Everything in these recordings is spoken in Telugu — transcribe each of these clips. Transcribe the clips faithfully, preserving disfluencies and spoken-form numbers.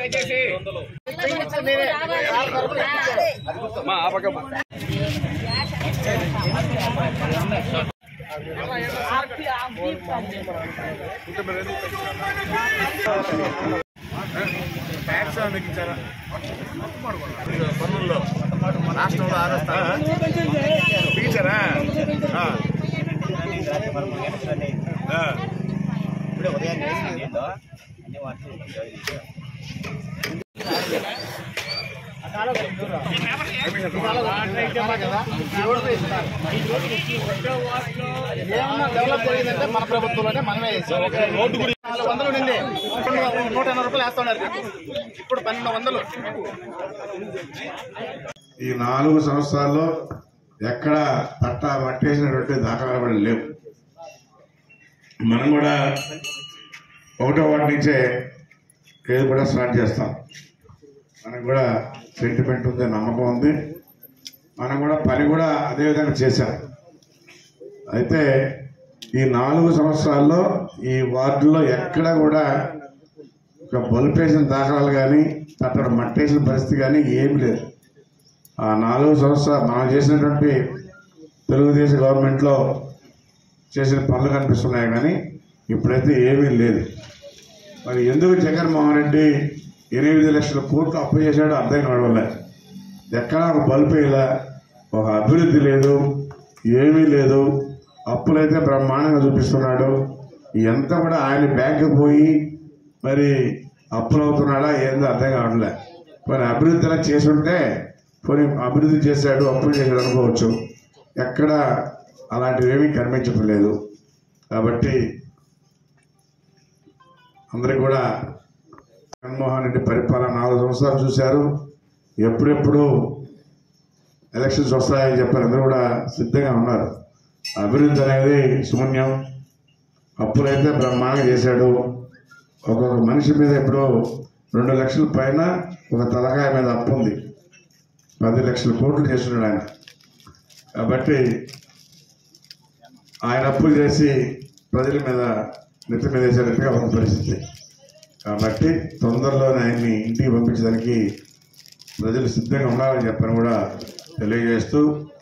ట్యాక్స్ తగ్గించారా పన్నుల్లో రాష్ట్రంలో ఆరో స్థానం తగ్గించారా ఇప్పుడే ఉదయం అన్ని వాటిని డెవలప్ జరిగిందంటే మన ప్రభుత్వంలోనే మనమే రోడ్డు గురించి నాలుగు వందలు ఉండింది నూట ఎనభై రూపాయలు వేస్తున్నారు ఇప్పుడు పన్నెండు వందలు. ఈ నాలుగు సంవత్సరాల్లో ఎక్కడ పట్టా పట్టేసినటువంటి దాఖలాలు కూడా లేవు. మనం కూడా ఒకటో వాటి నుంచే ఏది కూడా స్టార్ట్ చేస్తాం. మనకు కూడా సెంటిమెంట్ ఉంది, నమ్మకం ఉంది. మనం కూడా పని కూడా అదే విధంగా చేశాం. అయితే ఈ నాలుగు సంవత్సరాల్లో ఈ వార్డులో ఎక్కడ కూడా ఒక బల్పేసిన దాఖలాలు కానీ అక్కడ మట్టేసిన పరిస్థితి కానీ ఏమి లేదు. ఆ నాలుగు సంవత్సరాలు మనం చేసినటువంటి తెలుగుదేశం గవర్నమెంట్లో చేసిన పనులు కనిపిస్తున్నాయి కానీ ఇప్పుడైతే ఏమీ లేదు. మరి ఎందుకు జగన్మోహన్ రెడ్డి ఎనిమిది లక్షల కోట్లు అప్పు చేశాడో అర్థం కావడంలే. ఎక్కడా ఒక బల్బు ఇలా ఒక అభివృద్ధి లేదు, ఏమీ లేదు. అప్పులైతే బ్రహ్మాండంగా చూపిస్తున్నాడు. ఎంత కూడా ఆయన బ్యాంకు పోయి మరి అప్పులు అవుతున్నాడా ఏందో అర్థం కావట్లే. మరి అభివృద్ధి అలా చేసి ఉంటే కొన్ని అభివృద్ధి చేశాడు, అప్పులు చేశాడు అనుకోవచ్చు. ఎక్కడ అలాంటివి ఏమీ కనిపించడం లేదు. కాబట్టి అందరికి కూడా జగన్మోహన్ రెడ్డి పరిపాలన నాలుగు సంవత్సరాలు చూశారు. ఎప్పుడెప్పుడు ఎలక్షన్స్ వస్తాయని చెప్పారు. అందరూ కూడా సిద్ధంగా ఉన్నారు. అభివృద్ధి అనేది శూన్యం. అప్పులైతే బ్రహ్మాండంగా చేశాడు. ఒక్కొక్క మనిషి మీద ఇప్పుడు రెండు లక్షల పైన ఒక తలకాయ మీద అప్పు ఉంది. పది లక్షల కోట్లు చేస్తున్నాడు ఆయన. కాబట్టి ఆయన అప్పులు చేసి ప్రజల మీద నెత్తి మీద వేసేటట్టుగా ఉన్న పరిస్థితి. కాబట్టి తొందరలోనే ఆయన్ని ఇంటికి పంపించడానికి ప్రజలు సిద్ధంగా ఉండాలని చెప్పని కూడా తెలియజేస్తూ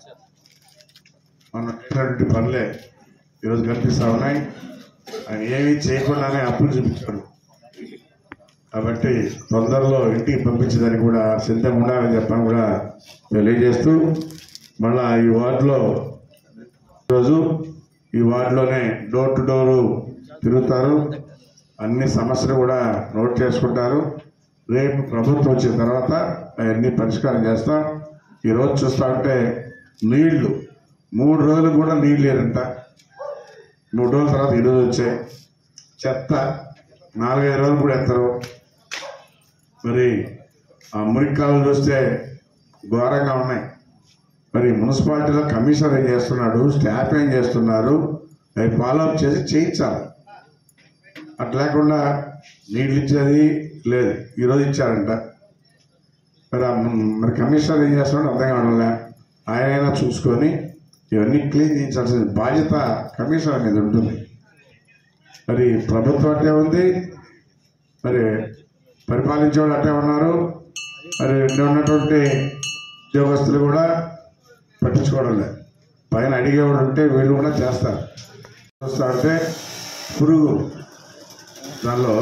మనం చేసినటువంటి పనులే ఈరోజు కనిపిస్తూ ఉన్నాయి. ఆయన ఏమీ చేయకుండానే అప్పులు చూపించాడు. కాబట్టి తొందరలో ఇంటికి పంపించడానికి కూడా సిద్ధంగా ఉండాలని చెప్పని కూడా తెలియజేస్తూ మళ్ళా ఈ వార్డులో ఈరోజు ఈ వార్డులోనే డోర్ టు డోరు తిరుగుతారు. అన్ని సమస్యలు కూడా నోట్ చేసుకుంటారు. రేపు ప్రభుత్వం వచ్చిన తర్వాత అవన్నీ పరిష్కారం చేస్తాం. ఈరోజు చూస్తూ ఉంటే నీళ్లు మూడు రోజులు కూడా నీళ్ళు లేరంట. మూడు రోజుల తర్వాత ఈరోజు వచ్చాయి. చెత్త నాలుగైదు రోజులు కూడా ఎత్తరు. మరి ఆ మురికాలు చూస్తే ఘోరంగా ఉన్నాయి. మరి మున్సిపాలిటీలో కమిషనర్ ఏం చేస్తున్నాడు, స్టాఫ్ ఏం చేస్తున్నారు, అవి ఫాలోఅప్ చేసి చేయించాలి. అట్లా లేకుండా నీళ్ళు ఇచ్చేది లేదు. ఈరోజు ఇచ్చారంట. మరి మరి కమిషనర్ ఏం చేస్తున్నాడు అర్థం కావడంలే. ఆయనైనా చూసుకొని ఇవన్నీ క్లీన్ చేయించాల్సిన బాధ్యత కమిషనర్ మీద ఉంటుంది. మరి ప్రభుత్వం అట్టే ఉంది, మరి పరిపాలించేవాళ్ళు అట్టే ఉన్నారు. మరి ఉన్నటువంటి ఉద్యోగస్తులు కూడా పట్టించుకోవడం లేదు. పైన అడిగేవాడు ఉంటే వీళ్ళు కూడా చేస్తారు. చూస్తా అంటే పురుగు దానిలో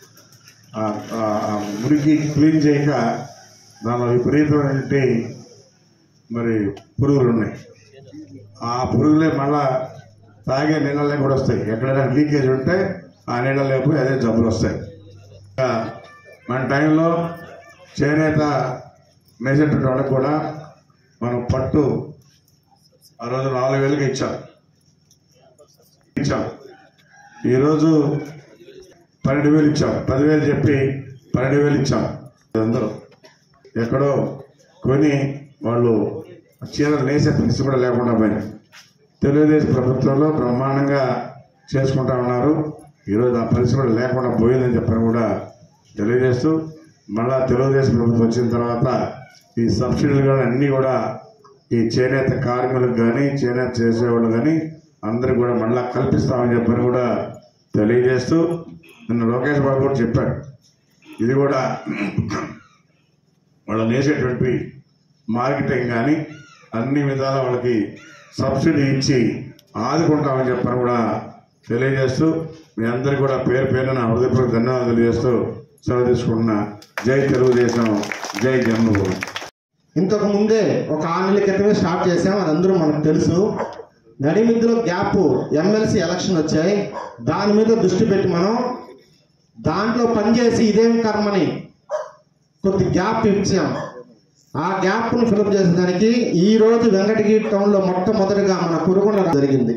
మురికి క్లీన్ చేయక దానిలో విపరీతమైనటువంటి మరి పురుగులు ఉన్నాయి. ఆ పురుగులే మళ్ళా తాగే నీళ్ళలే కూడా వస్తాయి. ఎక్కడైనా లీకేజ్ ఉంటే ఆ నీళ్ళ లేకపోయి అదే జబ్బులు వస్తాయి. మన టైంలో చేనేత నేసేటువంటి వాళ్ళకి కూడా మనం పట్టు ఆ రోజు నాలుగు వేలకి ఇచ్చాం ఇచ్చాం ఈరోజు పన్నెండు వేలు ఇచ్చాం. పదివేలు చెప్పి పన్నెండు వేలు ఇచ్చాం. అందరూ ఎక్కడో కొని వాళ్ళు చీరలు నేసే పరిస్థితి కూడా లేకుండా పోయింది. తెలుగుదేశం ప్రభుత్వంలో బ్రహ్మాండంగా చేసుకుంటా ఉన్నారు. ఈరోజు ఆ పరిస్థితి కూడా లేకుండా పోయిందని చెప్పని కూడా తెలియజేస్తూ మళ్ళా తెలుగుదేశం ప్రభుత్వం వచ్చిన తర్వాత ఈ సబ్సిడీలు కానీ అన్నీ కూడా ఈ చేనేత కార్మికులకు కానీ చేనేత చేసేవాళ్ళు కానీ అందరికి కూడా మళ్ళా కల్పిస్తామని చెప్పని కూడా తెలియజేస్తూ నిన్న లోకేష్ బాబు కూడా చెప్పాడు. ఇది కూడా వాళ్ళు వేసేటువంటి మార్కెటింగ్ కానీ అన్ని విధాల వాళ్ళకి సబ్సిడీ ఇచ్చి ఆదుకుంటామని చెప్పని కూడా తెలియజేస్తూ మీ అందరికీ కూడా పేరు పేరున హృదయపూర్వక ధన్యవాదాలు తెలియజేస్తూ సెలవు తీసుకుంటున్నా. జై తెలుగుదేశం, జై జన్మభూమి. ఇంతకు ముందే ఒక ఆరు నెలల క్రితమే స్టార్ట్ చేసాం, అది అందరూ మనకు తెలుసు. నడిమిద్దులో గ్యాప్ ఎమ్మెల్సీ ఎలక్షన్ వచ్చాయి, దాని మీద దృష్టి పెట్టి మనం దాంట్లో పనిచేసి ఇదేం కర్మని కొద్ది గ్యాప్ ఇచ్చాం. ఆ గ్యాప్ను ఫిలప్ చేసేదానికి ఈ రోజు వెంకటగిరి టౌన్లో మొట్టమొదటిగా మన కురుకొండ జరిగింది.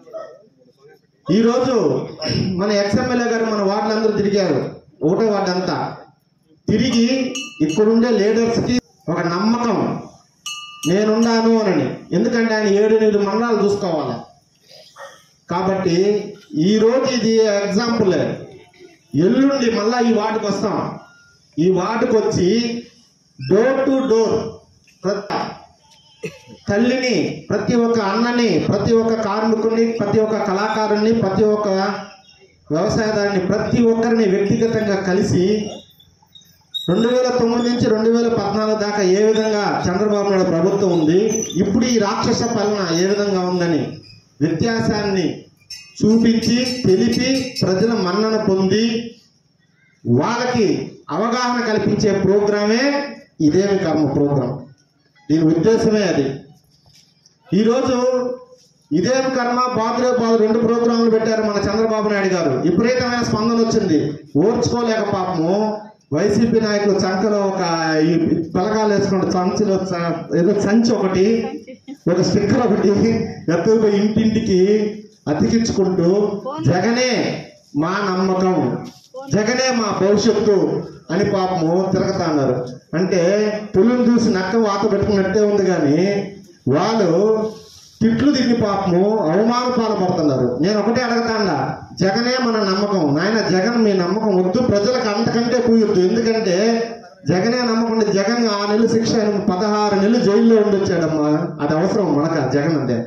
ఈరోజు మన ఎక్స్ఎమ్మెల్యే గారు మన వార్డులందరూ తిరిగారు, ఒకటో వార్డు అంతా తిరిగి ఇక్కడుండే లీడర్స్కి ఒక నమ్మకం నేనున్నాను అని. ఎందుకంటే ఆయన ఏడు ఎనిమిది మండలాలు చూసుకోవాలి కాబట్టి ఈరోజు ఇది ఎగ్జాంపుల్. ఎల్లుండి మళ్ళా ఈ వార్డుకి వస్తాం. ఈ వార్డుకి వచ్చి డోర్ టు డోర్ ప్రతి తల్లిని, ప్రతి ఒక్క అన్నని, ప్రతి ఒక్క కార్మికుడిని, ప్రతి ఒక్క కళాకారుని, ప్రతి ఒక్క వ్యవసాయదారుని, ప్రతి ఒక్కరిని వ్యక్తిగతంగా కలిసి రెండు వేల తొమ్మిది నుంచి రెండు వేల పద్నాలుగు దాకా ఏ విధంగా చంద్రబాబు నాయుడు ప్రభుత్వం ఉంది, ఇప్పుడు ఈ రాక్షస పాలన ఏ విధంగా ఉందని వ్యత్యాసాన్ని చూపించి తెలిపి ప్రజల మన్నన పొంది వాళ్ళకి అవగాహన కల్పించే ప్రోగ్రామే ఇదేమి కర్మ ప్రోగ్రాం. దీని ఉద్దేశమే అది. ఈరోజు ఇదేమి కర్మ, బాదురే బాదు రెండు ప్రోగ్రాంలు పెట్టారు మన చంద్రబాబు నాయుడు గారు. విపరీతమైన స్పందన వచ్చింది. ఓర్చుకోలేక పాపము వైసీపీ నాయకులు చంకలో ఒక ఈ పలకాలు వేసుకుంటూ సంచిలో ఏదో సంచి ఒకటి, ఒక స్టిక్కర్ ఒకటి ఎత్తుకుపోయి ఇంటింటికి అతికించుకుంటూ జగనే మా నమ్మకం, జగనే మా భవిష్యత్తు అని పాపము తిరగతా అన్నారు. అంటే పులిని చూసి నక్క వాత పెట్టుకున్నట్టే ఉంది, కానీ వాళ్ళు తిట్లు తిని పాపము అవమాన పాల్పడుతున్నారు. నేను ఒకటే అడగతాండా, జగనే మన నమ్మకం. నాయన జగన్ మీ నమ్మకం వద్దు, ప్రజలకు అంతకంటే కూయొద్దు. ఎందుకంటే జగనే నమ్మకం. జగన్ ఆ నెలలు శిక్ష పదహారు నెలలు జైల్లో ఉండొచ్చాడమ్మా. అది అవసరం మనక జగన్ అంటే?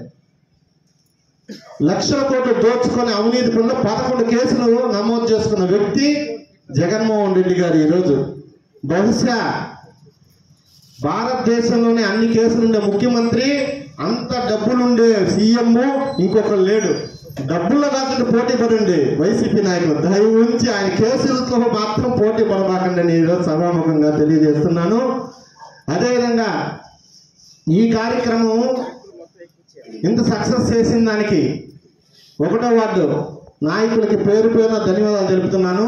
లక్షల కోట్లు దోచుకొని అవినీతి పనులు పదకొండు కేసులు నమోదు చేసుకున్న వ్యక్తి జగన్మోహన్ రెడ్డి గారు. ఈరోజు బహుశా భారతదేశంలోనే అన్ని కేసులుండే ముఖ్యమంత్రి, అంత డబ్బులుండే సీఎం ఇంకొకరు లేడు. డబ్బుల్లో కాకుండా పోటీ పడండి వైసీపీ నాయకులు, దయ ఉంచి ఆయన కేసులతో మాత్రం పోటీ పడబాకండి అని ఈరోజు సభాముఖంగా తెలియజేస్తున్నాను. అదేవిధంగా ఈ కార్యక్రమం ఇంత సక్సెస్ చేసిన దానికి ఒకటో వార్డు నాయకులకి పేరు పేరున ధన్యవాదాలు తెలుపుతున్నాను.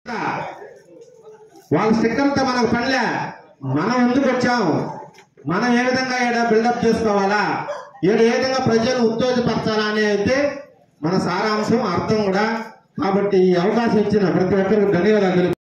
వాళ్ళ స్టిక్కర్తో మనకు పనిలే, మనం ఎందుకు వచ్చాం, మనం ఏ విధంగా ఏడా బిల్డప్ చేసుకోవాలా, ఏడు ఏ విధంగా ప్రజలను ఉత్తేజపరచాలా అనేది మన సారాంశం, అర్థం కూడా. కాబట్టి ఈ అవకాశం ఇచ్చిన ప్రతి ఒక్కరికి ధన్యవాదాలు.